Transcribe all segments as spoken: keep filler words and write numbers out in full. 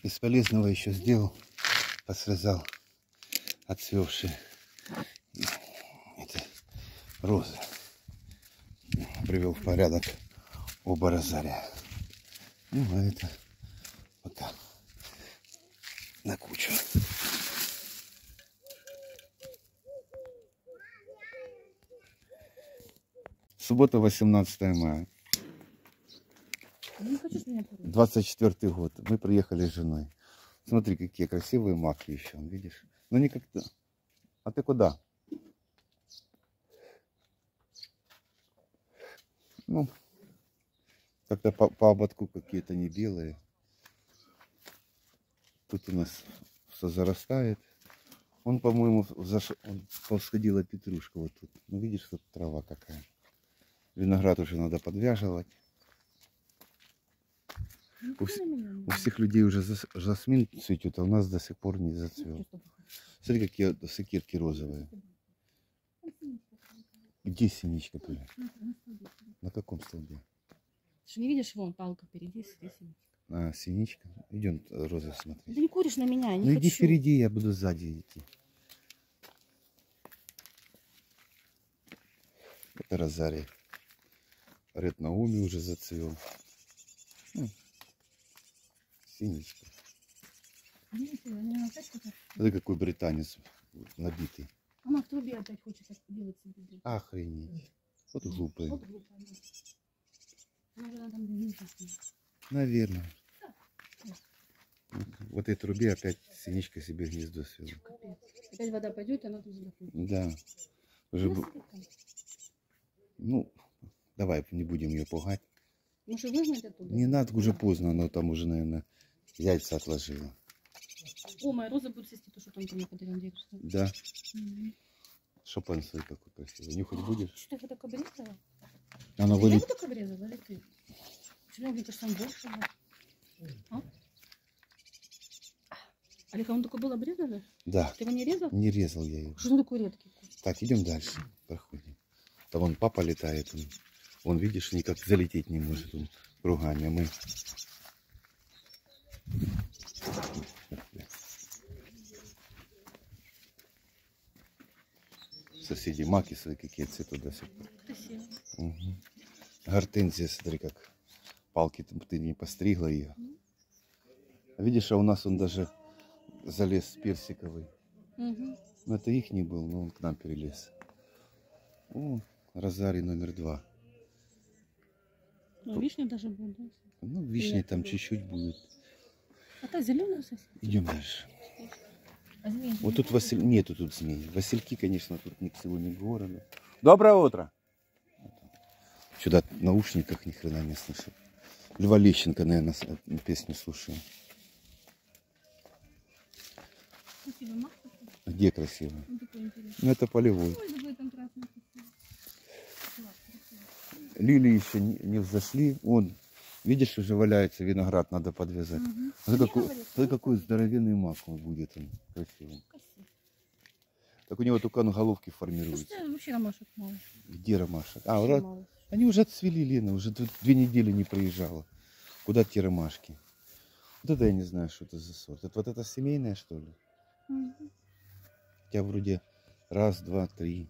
Из полезного еще сделал, посрезал отцвевшие это, розы. Привел в порядок оба розария. Ну, а это пока на кучу. Суббота, восемнадцатое мая. двадцать четвёртый год. Мы приехали с женой. Смотри, какие красивые маки еще, видишь? Ну не как-то. А ты куда? Ну, как-то по, по ободку какие-то не белые. Тут у нас все зарастает. Он, по-моему, заш... повсходила петрушка вот тут. Ну, видишь, тут трава какая. Виноград уже надо подвяживать. У, вс... у всех людей уже зас... жасмин цветет, а у нас до сих пор не зацвел. Смотри, какие сакирки розовые. Где синичка, Толя? На каком столбе? Ты не видишь, вон палка впереди, синичка. А, синичка. Идем розы смотреть. Ты не куришь на меня, я не Ну хочу. иди впереди, я буду сзади идти. Это розарий. Ред Науми уже зацвел. Ну, синичка. Это какой британец набитый. Она в трубе опять хочет делать себе. Охренеть. Вот глупый. Вот глупая. Наверное, там внизу. Наверное. В этой трубе опять синичка себе гнездо свела. Опять вода пойдет, и она тут задохнет. Да. Уже... Ну, давай не будем ее пугать. Может, выгнать оттуда? Не надо, уже поздно, она там уже, наверное, яйца отложила. О, моя роза будет свести то, что там ко мне подарил дедушка. Да. Угу. Шопен свой какой красивый. Нюхать будешь? Что, ты так обрезала? Она Я вылет... его так обрезала, или ты? Почему мне кажется, он больше был? А? Олег, а он такой был обрезанный? Да. Ты его не резал? Не резал я его. Что он такой редкий? Так, идем дальше. Проходим. Там вон папа летает. Он, он видишь, никак залететь не может. Он кругами. А мы... Соседи маки свои какие цветы до сих пор. Красиво. Угу. Гортензия, смотри, как палки ты не постригла ее. Видишь, а у нас он даже залез персиковый. Угу. Но это их не был, но он к нам перелез. О, розарий номер два. Ну, вишня даже будет, да? Ну, вишни там чуть-чуть будет. А та зеленая совсем? Идем дальше. А змеи? Вот тут Василь... нету тут змей. Васильки, конечно, тут ни к селу, ни к городу. Доброе утро! Сюда в наушниках ни хрена не слышу. Льва Лещенко, наверное, песню слушаю. Красиво, Макс? Где красиво? Он такой интересный. Ну, это полевой. Ой, какой там красный. Лилии еще не, не взошли. Вон, видишь, уже валяется виноград, надо подвязать. Угу. Смотри, какой, смотри, какой здоровенный мак он будет. Он красивый. Красиво. Так у него только он головки формируются. Слушай, вообще ромашек мало. Где ромашек? А, Вообще ура... мало. Они уже отцвели, Лена, уже тут две недели не проезжала. Куда те ромашки? Вот это я не знаю, что это за сорт. Это вот это семейное, что ли? Угу. У тебя вроде раз, два, три.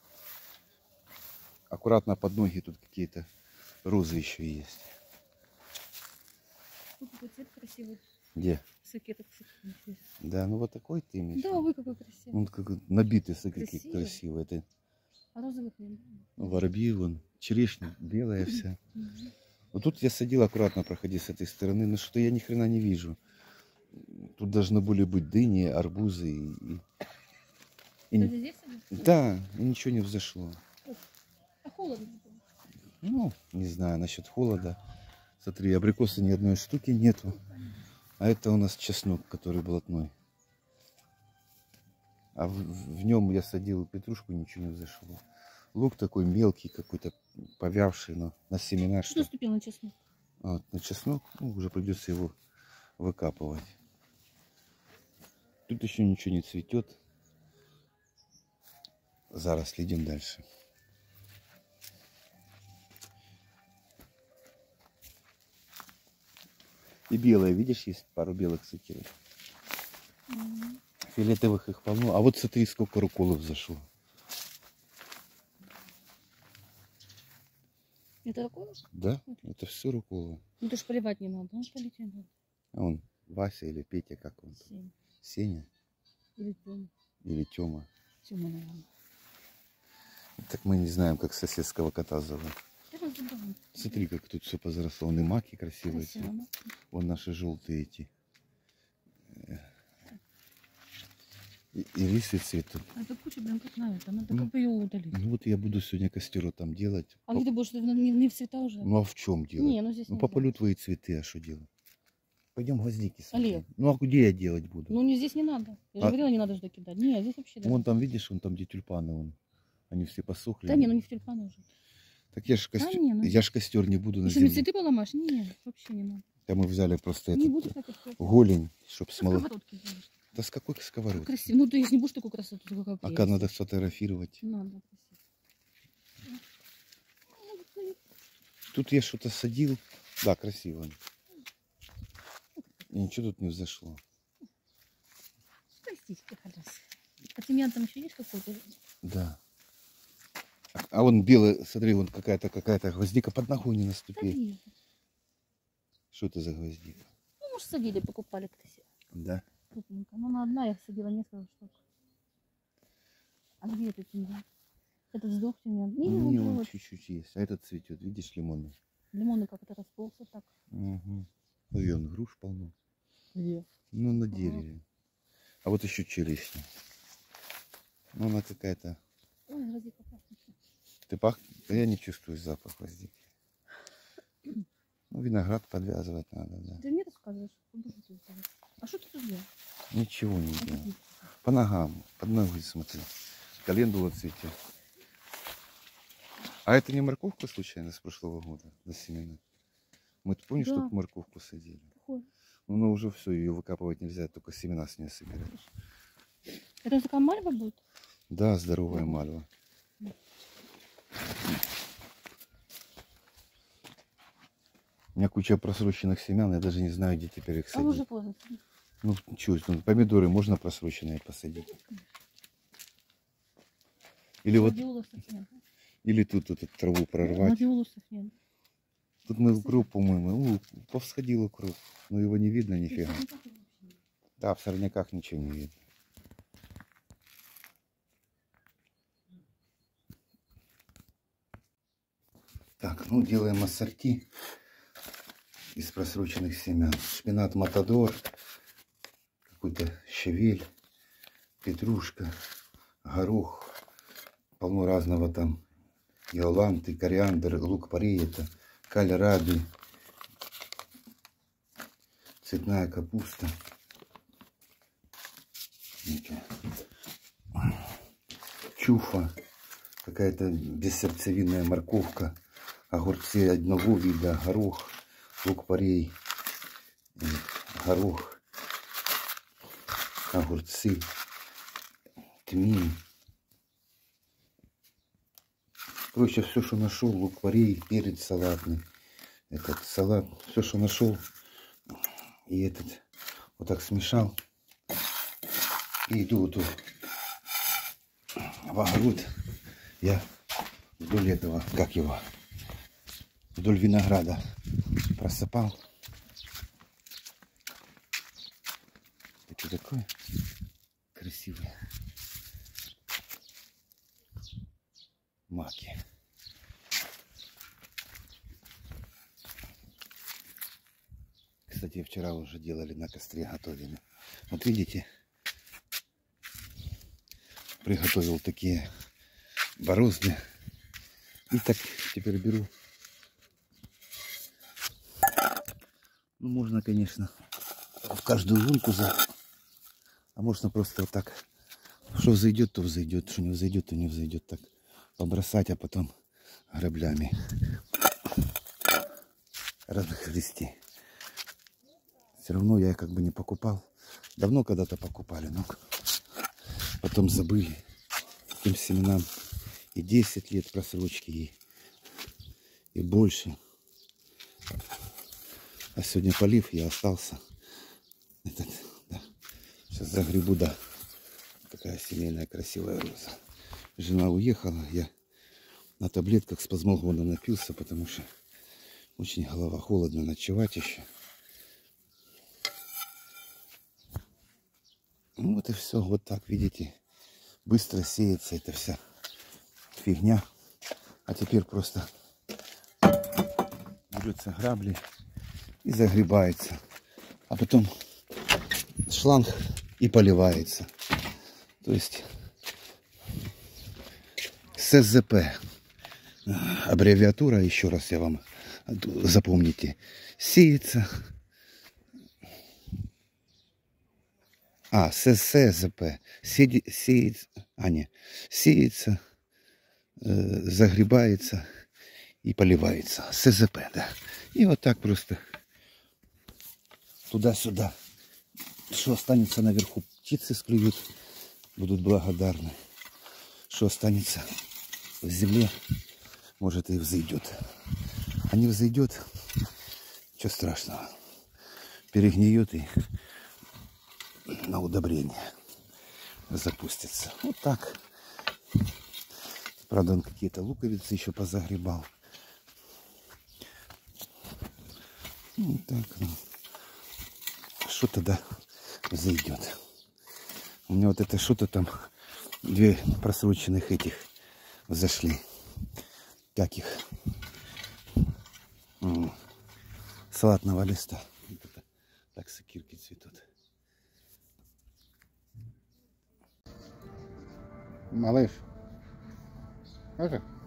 Аккуратно под ноги тут какие-то розы еще есть. Тут такой цвет красивый. Где? Сакеток красивый. Да, ну вот такой ты имеешь. Да, вы какой красивый. Он как набитый саки Красивый. красивый. Это А розовых нет. воробьи, вон, черешня белая вся. Угу. Вот тут я садил, аккуратно проходи с этой стороны, но что я ни хрена не вижу. Тут должны были быть дыни, арбузы и... и... и... Здесь садишь? Да, и ничего не взошло. А холодно? Ну, не знаю насчет холода. Смотри, абрикоса ни одной штуки нету. А это у нас чеснок, который блатной. А в, в нем я садил петрушку, ничего не взошло. Лук такой мелкий, какой-то повявший, но на семена. Что наступил на чеснок? А вот на чеснок, ну, уже придется его выкапывать. Тут еще ничего не цветет. Зараз следим дальше. И белые, видишь, есть пару белых сатиров. Мгм. Фиолетовых их полно. А вот смотри, сколько руколов зашло. Это такое? Да, это все руколы. Ну ты ж поливать не надо. Ну полить не надо. А он Вася или Петя, как он там? Семь. Сеня Или Тёма. или Тёма. Тёма, наверное. Так мы не знаем, как соседского кота зовут. Я вас забыла. Смотри, как тут все позросло. Вон и маки красивые. Красиво, все. да? Вон наши желтые эти. И, и лисы цветут. А эта куча, блин, как нравится. Надо Ну, как бы ее удалить. Ну вот я буду сегодня костеру там делать. А По- где ты будешь? Ты Не, не в цвета уже? Ну а в чем делать? Не, ну здесь Ну нельзя. пополю твои цветы, а что делать? Пойдем гвоздики смотреть. Олег. Ну а где я делать буду? Ну не здесь не надо. Я же А- говорила, не надо ждать кидать. Не, здесь вообще да. Вон там, видишь, вон там, где тюльпаны, вон. Они все посохли. Да не, ну не в тюльпаны уже. Так я ж костер, не, ну- я ж костер не буду на Еще мне земле. цветы поломаешь? Не, вообще не надо. Да мы взяли просто Не этот будешь так это. голень, чтоб смолоть. Сковородки делаешь. Да с какой Как сковородки? красиво. Ну ты же не будешь такую красоту, какая А прелесть. как надо сфотографировать? Надо красиво. Тут я что-то садил. Да, красиво. И ничего тут не взошло. Простите, хорошо. А тимьян там еще есть какой-то? Да. А, а вон белый, смотри, вон какая-то какая-то гвоздика под ногой не наступила. Садили. Что это за гвоздика? Ну, может, садили, покупали красиво. Да. Крупненько. Ну, на одна я садила несколько штук. А где этот тимьян? Этот сдох тимьян? Не, Не, он он живой. чуть-чуть есть. А этот цветет, видишь, лимоны. Лимоны как-то расползся так. Угу. Ой, он груш полно. Где? Ну, на Ага. дереве. А вот еще черешня. Ну, она какая-то... Ой, грозика пахнет. Ты пах... Да я не чувствую запах гвоздики. Ну, виноград подвязывать надо, да. Ты мне рассказываешь? Куда ты это делаешь? А что ты тут делаешь? Ничего не А делаю. где? По ногам, под ногой смотри. Календула цветет. А это не морковка случайно с прошлого года, за семена? Мы, ты помнишь, Да. тут морковку садили? Какой? Ну, ну, уже все, ее выкапывать нельзя, только семена с нее собирать. Это такая мальва будет? Да, здоровая Мгм. мальва. У меня куча просроченных семян, я даже не знаю, где теперь их А садить. уже поздно. Ну, чуть, ну, помидоры можно просроченные посадить? Или вот, Гладиолусов нет. или тут эту траву прорвать. Гладиолусов нет. Тут мы укроп, по-моему, ну, повсходил укроп, но его не видно нифига. Да, в сорняках ничего не видно. Так, ну делаем ассорти из просроченных семян. Шпинат Матадор, какой-то щавель, петрушка, горох, полно разного там. Иоланты, кориандр, лук-порей, это кальраби, цветная капуста. Чуфа, какая-то бессердцевинная морковка, огурцы одного вида, горох, лук-порей, горох, огурцы, тмин. Короче, все, что нашел, лук-порей, перец салатный, этот салат, все, что нашел, и этот вот так смешал. И иду вот тут в огород. Я вдоль этого, как его, вдоль винограда просыпал. Это что такое? Красивые маки. Кстати, вчера уже делали на костре, готовили. Вот видите, приготовил такие борозды. И так теперь беру. Ну, можно, конечно, в каждую лунку за... А можно просто вот так. Что взойдет, то взойдет. Что не взойдет, то не взойдет. Так побросать, а потом граблями разгрести. Все равно я как бы не покупал. Давно когда-то покупали, но потом забыли. Этим семенам и десять лет просрочки, и, и больше. А сегодня полив, я остался. Этот, да. Сейчас загребу, да. Такая семейная красивая роза. Жена уехала, я на таблетках спазмолгона напился, потому что очень голова, холодно ночевать еще. Ну вот и все, вот так, видите, быстро сеется эта вся фигня. А теперь просто берется грабли и загребается. А потом шланг и поливается. То есть эс зэ пэ. Аббревиатура, еще раз я вам запомните. Сеется. А, эс зэ пэ. Сеется. А, не. Сеется, э, загребается и поливается. эс зэ пэ, да. И вот так просто туда-сюда. Что останется наверху, птицы склюют, будут благодарны. Что останется в земле, может и взойдет. А не взойдет, ничего страшного. Перегниет и на удобрение запустится. Вот так. Правда, он какие-то луковицы еще позагребал. Вот так. Ну. Что тогда зайдет? У меня вот это что-то там, две просроченных этих зашли. Как их? М-м. Салатного листа. Вот это, так сакирки цветут. Малыш, ну-ка.